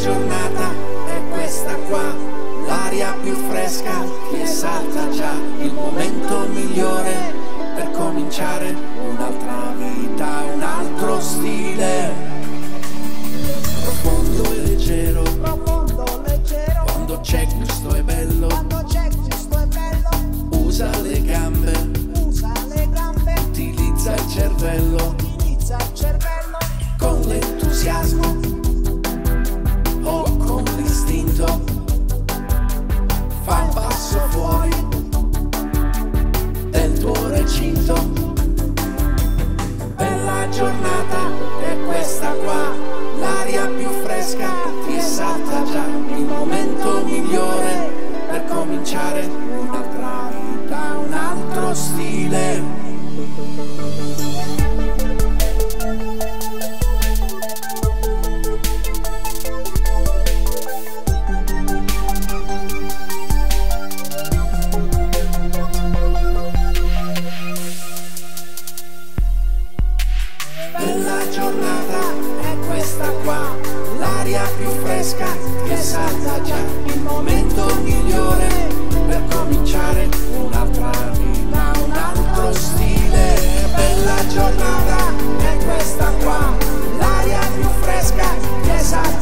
giornata è questa qua, l'aria più fresca che esalta già il momento migliore per cominciare un'altra vita, un altro stile. Profondo e leggero, quando c'è gusto è bello, usa le gambe, utilizza il cervello, con l'entusiasmo o con l'istinto, fa un passo fuori del tuo recinto. Bella giornata è questa qua, l'aria più fresca ti esalta già il momento migliore per cominciare un'altra vita, un altro stile. Bella giornata è questa qua, l'aria più fresca che esalta già il momento migliore per cominciare un'altra vita, un altro stile. Bella giornata è questa qua, l'aria più fresca che esalta